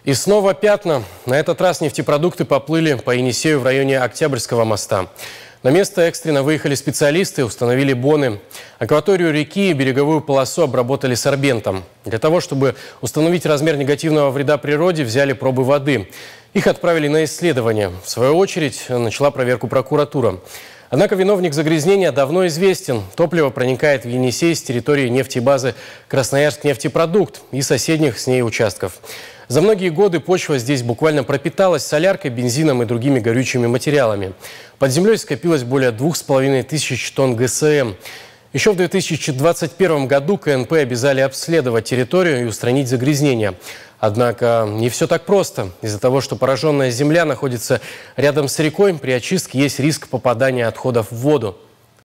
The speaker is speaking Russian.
И снова пятна. На этот раз нефтепродукты поплыли по Енисею в районе Октябрьского моста. На место экстренно выехали специалисты, установили боны. Акваторию реки и береговую полосу обработали сорбентом. Для того, чтобы установить размер негативного вреда природе, взяли пробы воды. Их отправили на исследование. В свою очередь начала проверку прокуратура. Однако виновник загрязнения давно известен. Топливо проникает в Енисей с территории нефтебазы «Красноярск-нефтепродукт» и соседних с ней участков. За многие годы почва здесь буквально пропиталась соляркой, бензином и другими горючими материалами. Под землей скопилось более 2500 тонн ГСМ. Еще в 2021 году КНП обязали обследовать территорию и устранить загрязнение. Однако не все так просто. Из-за того, что пораженная земля находится рядом с рекой, при очистке есть риск попадания отходов в воду.